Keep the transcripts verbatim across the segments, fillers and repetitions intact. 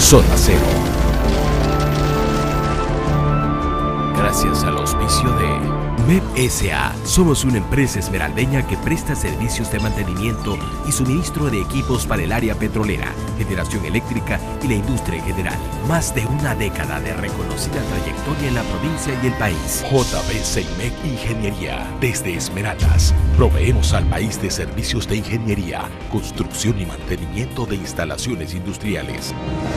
Zona Cero. Gracias al auspicio de M E P S A Somos una empresa esmeraldeña que presta servicios de mantenimiento y suministro de equipos para el área petrolera, generación eléctrica y la industria en general. Más de una década de reconocida trayectoria en la provincia y el país. J B Ceimec Ingeniería. Desde Esmeraldas, proveemos al país de servicios de ingeniería, construcción y mantenimiento de instalaciones industriales.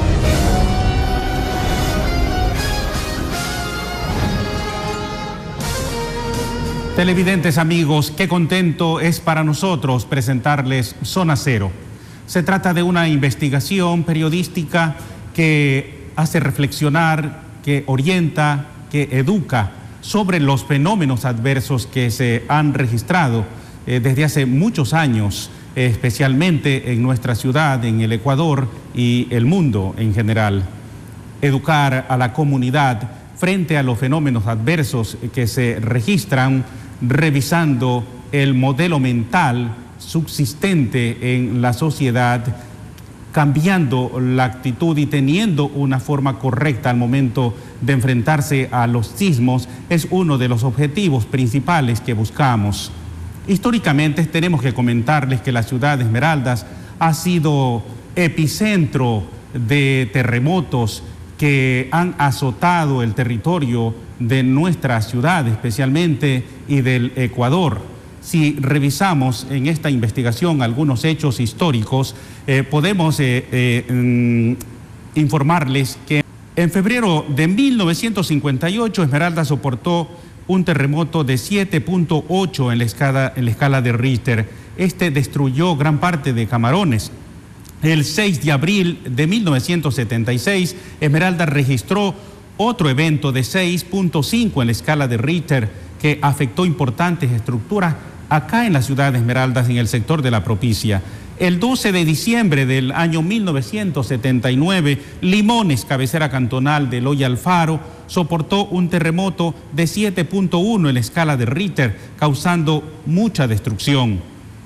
Televidentes amigos, qué contento es para nosotros presentarles Zona Cero. Se trata de una investigación periodística que hace reflexionar, que orienta, que educa sobre los fenómenos adversos que se han registrado eh, desde hace muchos años, eh, especialmente en nuestra ciudad, en el Ecuador y el mundo en general. Educar a la comunidad frente a los fenómenos adversos que se registran, revisando el modelo mental subsistente en la sociedad, cambiando la actitud y teniendo una forma correcta al momento de enfrentarse a los sismos, es uno de los objetivos principales que buscamos. Históricamente tenemos que comentarles que la ciudad de Esmeraldas ha sido epicentro de terremotos que han azotado el territorio de nuestra ciudad especialmente y del Ecuador. Si revisamos en esta investigación algunos hechos históricos, eh, podemos eh, eh, mm, informarles que en febrero de mil novecientos cincuenta y ocho Esmeraldas soportó un terremoto de siete punto ocho en la escala, en la escala de Richter. Este destruyó gran parte de Camarones. El seis de abril de mil novecientos setenta y seis, Esmeraldas registró otro evento de seis punto cinco en la escala de Richter que afectó importantes estructuras acá en la ciudad de Esmeraldas, en el sector de La Propicia. El doce de diciembre del año mil novecientos setenta y nueve, Limones, cabecera cantonal de Loya Alfaro, soportó un terremoto de siete punto uno en la escala de Richter, causando mucha destrucción.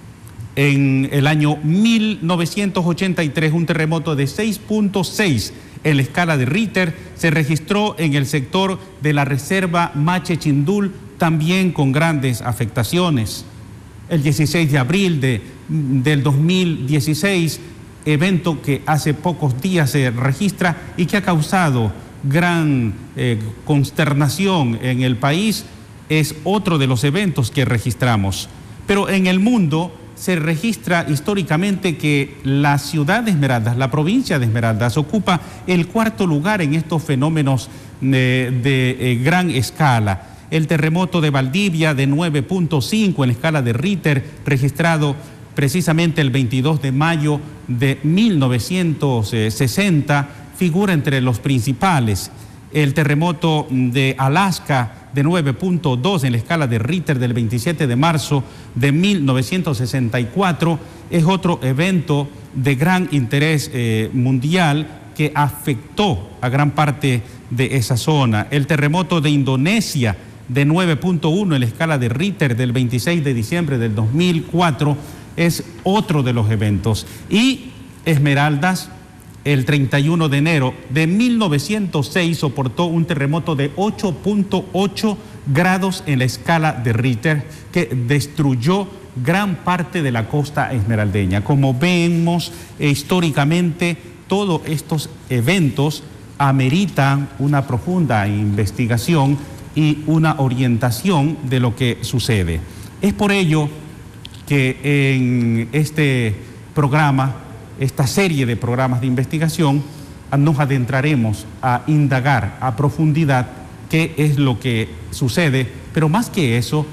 En el año mil novecientos ochenta y tres, un terremoto de seis punto seis en la escala de Richter se registró en el sector de la reserva Mache Chindul, también con grandes afectaciones. El dieciséis de abril de, del dos mil dieciséis, evento que hace pocos días se registra y que ha causado gran eh, consternación en el país, es otro de los eventos que registramos. Pero en el mundo se registra históricamente que la ciudad de Esmeraldas, la provincia de Esmeraldas, ocupa el cuarto lugar en estos fenómenos de, de eh, gran escala. El terremoto de Valdivia de nueve punto cinco en la escala de Richter, registrado precisamente el veintidós de mayo de mil novecientos sesenta, figura entre los principales. El terremoto de Alaska de nueve punto dos en la escala de Richter del veintisiete de marzo de mil novecientos sesenta y cuatro es otro evento de gran interés eh, mundial que afectó a gran parte de esa zona. El terremoto de Indonesia de nueve punto uno en la escala de Richter del veintiséis de diciembre del dos mil cuatro es otro de los eventos. Y Esmeraldas, el treinta y uno de enero de mil novecientos seis, soportó un terremoto de ocho punto ocho grados en la escala de Richter que destruyó gran parte de la costa esmeraldeña. Como vemos, eh, históricamente todos estos eventos ameritan una profunda investigación y una orientación de lo que sucede. Es por ello que en este programa, esta serie de programas de investigación, nos adentraremos a indagar a profundidad qué es lo que sucede, pero más que eso,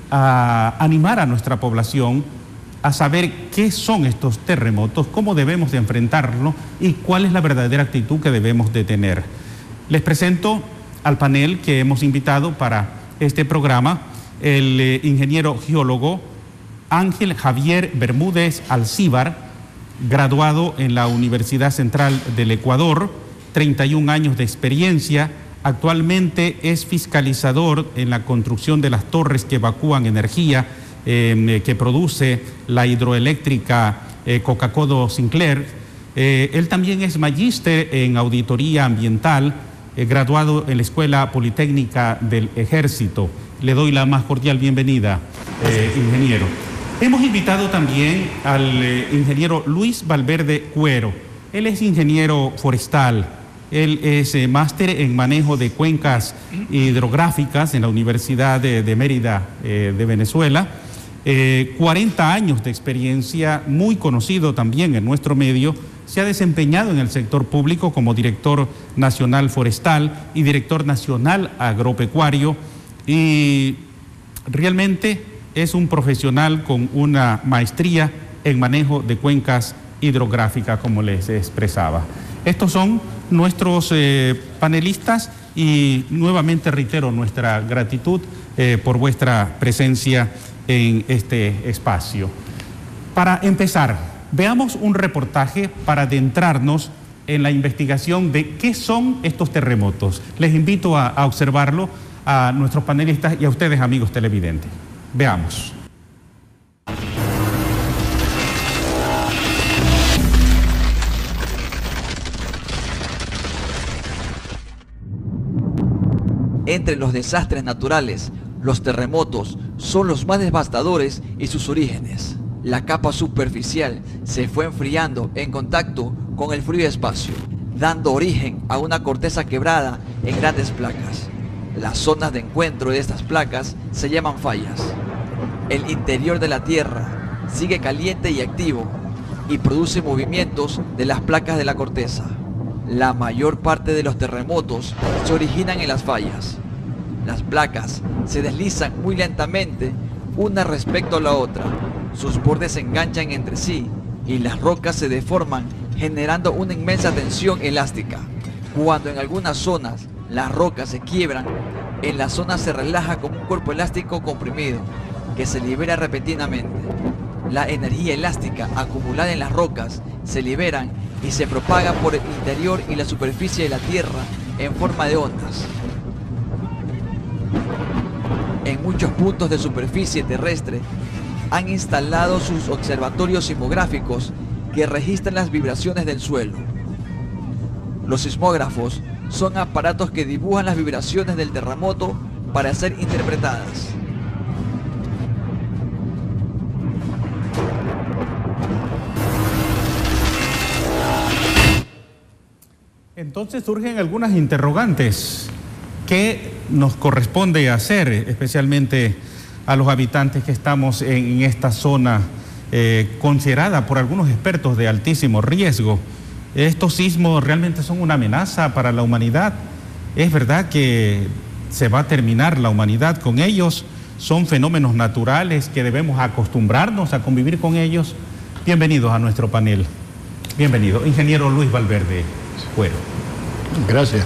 a animar a nuestra población a saber qué son estos terremotos, cómo debemos de enfrentarlos y cuál es la verdadera actitud que debemos de tener. Les presento al panel que hemos invitado para este programa, el eh, ingeniero geólogo Ángel Javier Bermúdez Alcíbar, graduado en la Universidad Central del Ecuador, treinta y un años de experiencia. Actualmente es fiscalizador en la construcción de las torres que evacúan energía eh, que produce la hidroeléctrica eh, Coca-Codo Sinclair. Eh, él también es magíster en auditoría ambiental, eh, graduado en la Escuela Politécnica del Ejército. Le doy la más cordial bienvenida, eh, ingeniero. Hemos invitado también al eh, ingeniero Luis Valverde Cuero. Él es ingeniero forestal. Él es eh, máster en manejo de cuencas hidrográficas en la Universidad de, de Mérida eh, de Venezuela. Eh, cuarenta años de experiencia, muy conocido también en nuestro medio. Se ha desempeñado en el sector público como director nacional forestal y director nacional agropecuario, y realmente es un profesional con una maestría en manejo de cuencas hidrográficas, como les expresaba. Estos son nuestros eh, panelistas y nuevamente reitero nuestra gratitud eh, por vuestra presencia en este espacio. Para empezar, veamos un reportaje para adentrarnos en la investigación de qué son estos terremotos. Les invito a, a observarlo a nuestros panelistas y a ustedes, amigos televidentes. Veamos. Entre los desastres naturales, los terremotos son los más devastadores y sus orígenes. La capa superficial se fue enfriando en contacto con el frío espacio, dando origen a una corteza quebrada en grandes placas. Las zonas de encuentro de estas placas se llaman fallas. El interior de la Tierra sigue caliente y activo y produce movimientos de las placas de la corteza. La mayor parte de los terremotos se originan en las fallas. Las placas se deslizan muy lentamente una respecto a la otra. Sus bordes se enganchan entre sí y las rocas se deforman, generando una inmensa tensión elástica. Cuando en algunas zonas las rocas se quiebran, en la zona se relaja como un cuerpo elástico comprimido que se libera repentinamente. La energía elástica acumulada en las rocas se liberan y se propaga por el interior y la superficie de la Tierra en forma de ondas. En muchos puntos de superficie terrestre han instalado sus observatorios sismográficos que registran las vibraciones del suelo. Los sismógrafos son aparatos que dibujan las vibraciones del terremoto para ser interpretadas. Entonces surgen algunas interrogantes. ¿Qué nos corresponde hacer, especialmente a los habitantes que estamos en, en esta zona eh, considerada por algunos expertos de altísimo riesgo? ¿Estos sismos realmente son una amenaza para la humanidad? ¿Es verdad que se va a terminar la humanidad con ellos? ¿Son fenómenos naturales que debemos acostumbrarnos a convivir con ellos? Bienvenidos a nuestro panel. Bienvenido, ingeniero Luis Valverde Cuero. Gracias.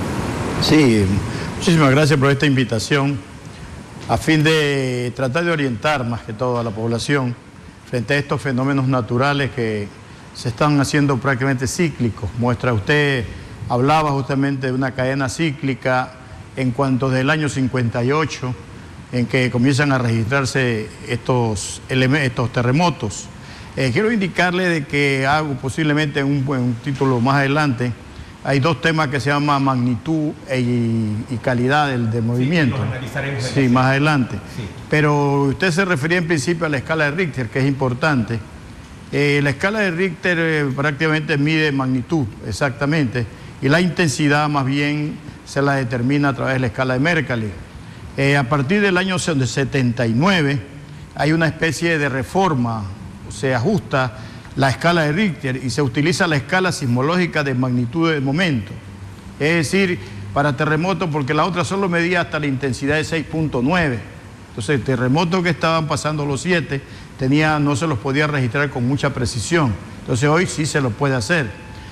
Sí, muchísimas gracias por esta invitación a fin de tratar de orientar más que todo a la población frente a estos fenómenos naturales que se están haciendo prácticamente cíclicos. Muestra usted, hablaba justamente de una cadena cíclica en cuanto del año cincuenta y ocho, en que comienzan a registrarse estos, estos terremotos. Eh, quiero indicarle de que hago posiblemente un, un título más adelante. Hay dos temas que se llaman magnitud y, y calidad del, del movimiento. Sí, sí, más adelante. Sí. Pero usted se refería en principio a la escala de Richter, que es importante. Eh, la escala de Richter eh, prácticamente mide magnitud, exactamente, y la intensidad más bien se la determina a través de la escala de Mercalli. Eh, a partir del año setenta y nueve hay una especie de reforma, se ajusta la escala de Richter y se utiliza la escala sismológica de magnitud del momento. Es decir, para terremotos, porque la otra solo medía hasta la intensidad de seis punto nueve. Entonces, terremotos que estaban pasando los siete, tenía, no se los podía registrar con mucha precisión. Entonces, hoy sí se lo puede hacer.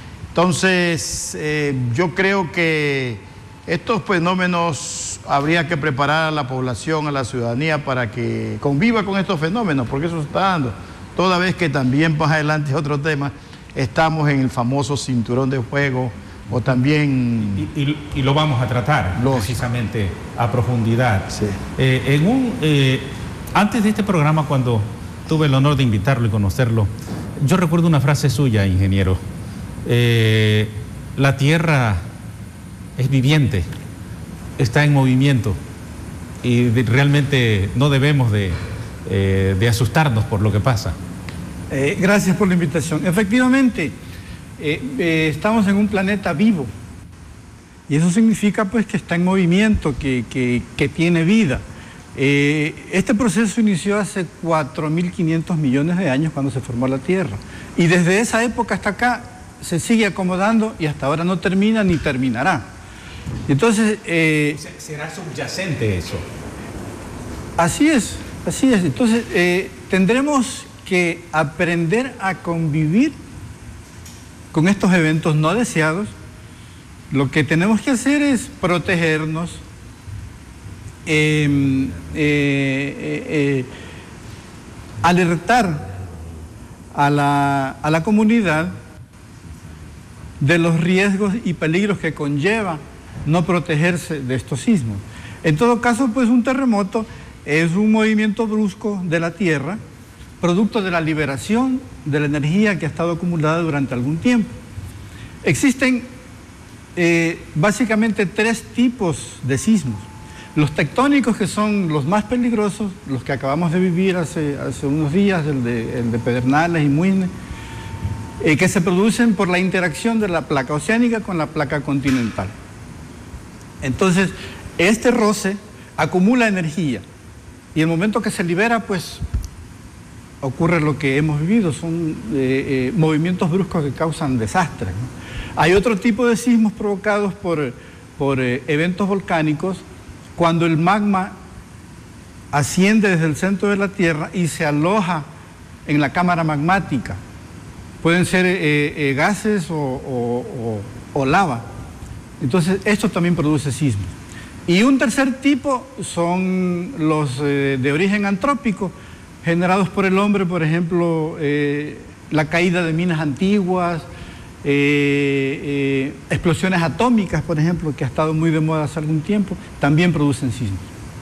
Entonces, eh, yo creo que estos fenómenos habría que preparar a la población, a la ciudadanía, para que conviva con estos fenómenos, porque eso se está dando. Toda vez que también, más adelante otro tema, estamos en el famoso cinturón de fuego o también... Y, y, y lo vamos a tratar los... precisamente a profundidad. Sí. Eh, en un, eh, antes de este programa, cuando tuve el honor de invitarlo y conocerlo, yo recuerdo una frase suya, ingeniero, Eh, la Tierra es viviente, está en movimiento y de, realmente no debemos de, eh, de asustarnos por lo que pasa. Eh, gracias por la invitación. Efectivamente, eh, eh, estamos en un planeta vivo y eso significa pues que está en movimiento, que, que, que tiene vida. Eh, este proceso inició hace cuatro mil quinientos millones de años cuando se formó la Tierra y desde esa época hasta acá se sigue acomodando y hasta ahora no termina ni terminará. Entonces... Eh, ¿Será subyacente eso? Así es, así es. Entonces eh, tendremos que aprender a convivir con estos eventos no deseados. Lo que tenemos que hacer es protegernos, eh, eh, eh, eh, alertar a la, a la comunidad de los riesgos y peligros que conlleva no protegerse de estos sismos. En todo caso, pues un terremoto es un movimiento brusco de la Tierra, producto de la liberación de la energía que ha estado acumulada durante algún tiempo. Existen eh, básicamente tres tipos de sismos. Los tectónicos, que son los más peligrosos, los que acabamos de vivir hace, hace unos días, el de, el de Pedernales y Muisne, eh, que se producen por la interacción de la placa oceánica con la placa continental. Entonces, este roce acumula energía y el momento que se libera, pues ocurre lo que hemos vivido, son eh, eh, movimientos bruscos que causan desastres, ¿no? Hay otro tipo de sismos provocados por, por eh, eventos volcánicos, cuando el magma asciende desde el centro de la Tierra y se aloja en la cámara magmática. Pueden ser eh, eh, gases o, o, o, o lava. Entonces, esto también produce sismos. Y un tercer tipo son los eh, de origen antrópico, generados por el hombre, por ejemplo, eh, la caída de minas antiguas, eh, eh, explosiones atómicas, por ejemplo, que ha estado muy de moda hace algún tiempo, también producen sismos.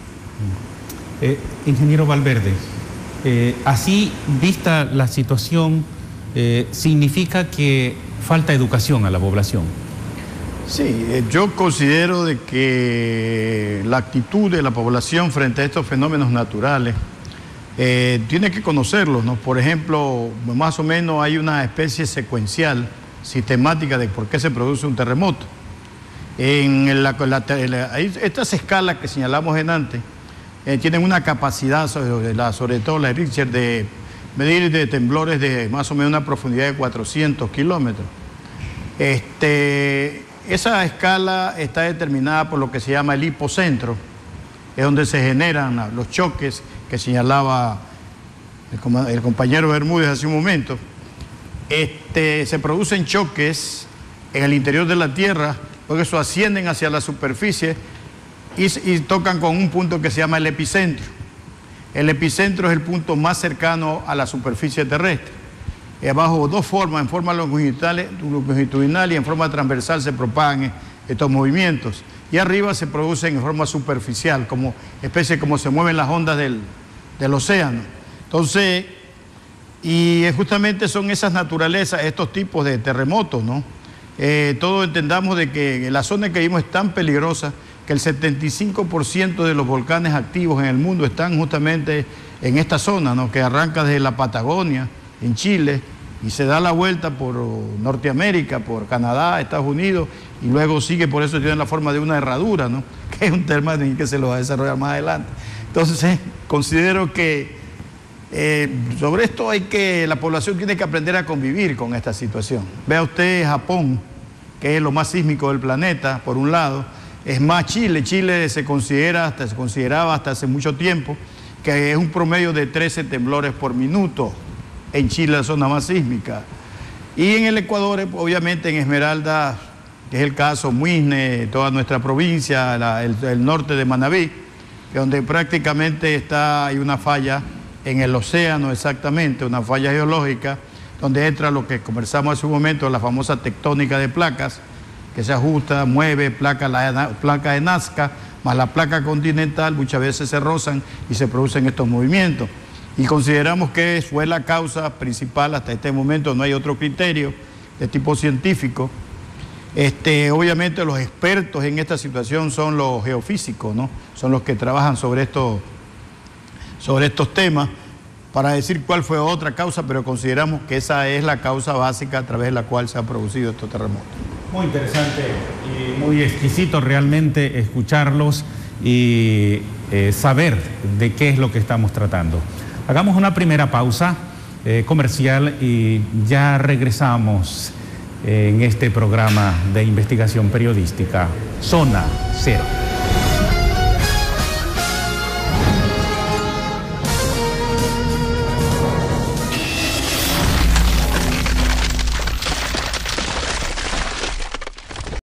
Eh, ingeniero Valverde, eh, así vista la situación, eh, ¿significa que falta educación a la población? Sí, eh, yo considero de que la actitud de la población frente a estos fenómenos naturales eh, tiene que conocerlos, ¿no? Por ejemplo, más o menos hay una especie secuencial, sistemática de por qué se produce un terremoto. En la, la, la, estas escalas que señalamos en antes eh, tienen una capacidad, sobre, la, sobre todo la de Richter, de medir de temblores de más o menos una profundidad de cuatrocientos kilómetros. Este... Esa escala está determinada por lo que se llama el hipocentro, es donde se generan los choques que señalaba el, el compañero Bermúdez hace un momento. Este, se producen choques en el interior de la Tierra, porque eso ascienden hacia la superficie y, y tocan con un punto que se llama el epicentro. El epicentro es el punto más cercano a la superficie terrestre. Bajo dos formas, en forma longitudinal, longitudinal y en forma transversal se propagan estos movimientos. Y arriba se producen en forma superficial, como especie como se mueven las ondas del, del océano. Entonces, y justamente son esas naturalezas, estos tipos de terremotos, ¿no? Eh, todos entendamos de que la zona que vimos es tan peligrosa que el setenta y cinco por ciento de los volcanes activos en el mundo están justamente en esta zona, ¿no? Que arranca desde la Patagonia, en Chile, y se da la vuelta por Norteamérica, por Canadá, Estados Unidos, y luego sigue, por eso tiene la forma de una herradura, ¿no? Que es un tema que se lo va a desarrollar más adelante. Entonces, eh, considero que eh, sobre esto hay que, la población tiene que aprender a convivir con esta situación. Vea usted Japón, que es lo más sísmico del planeta, por un lado. Es más Chile, Chile se considera, hasta, se consideraba hasta hace mucho tiempo, que es un promedio de trece temblores por minuto. En Chile, la zona más sísmica. Y en el Ecuador, obviamente en Esmeralda, que es el caso Muisne, toda nuestra provincia, la, el, el norte de Manabí, que donde prácticamente está, hay una falla en el océano exactamente, una falla geológica, donde entra lo que conversamos hace un momento, la famosa tectónica de placas, que se ajusta, mueve, placa, la placa de Nazca, más la placa continental, muchas veces se rozan y se producen estos movimientos. Y consideramos que fue la causa principal hasta este momento, no hay otro criterio, de tipo científico. Este, obviamente los expertos en esta situación son los geofísicos, ¿no? Son los que trabajan sobre, esto, sobre estos temas para decir cuál fue otra causa, pero consideramos que esa es la causa básica a través de la cual se ha producido estos terremotos. Muy interesante y muy exquisito realmente escucharlos y eh, saber de qué es lo que estamos tratando. Hagamos una primera pausa eh, comercial y ya regresamos en este programa de investigación periodística Zona Cero.